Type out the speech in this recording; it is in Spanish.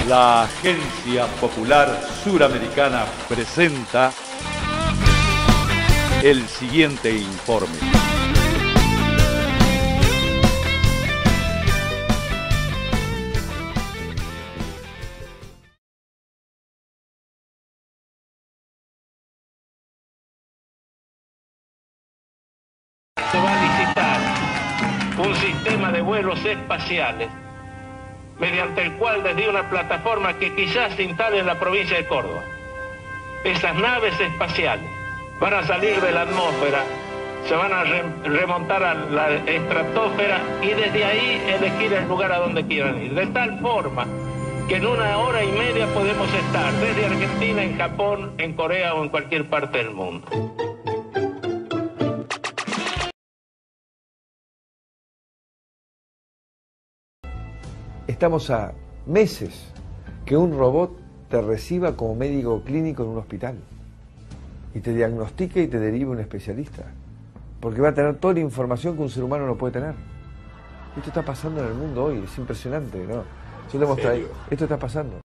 La Agencia Popular Suramericana presenta el siguiente informe. Se va a licitar un sistema de vuelos espaciales mediante el cual desde una plataforma que quizás se instale en la provincia de Córdoba, esas naves espaciales van a salir de la atmósfera, se van a remontar a la estratosfera y desde ahí elegir el lugar a donde quieran ir, de tal forma que en 1 hora y media podemos estar desde Argentina, en Japón, en Corea o en cualquier parte del mundo. Estamos a meses que un robot te reciba como médico clínico en un hospital y te diagnostique y te derive un especialista, porque va a tener toda la información que un ser humano no puede tener. Esto está pasando en el mundo hoy, es impresionante, ¿no? Yo te mostraré, esto está pasando.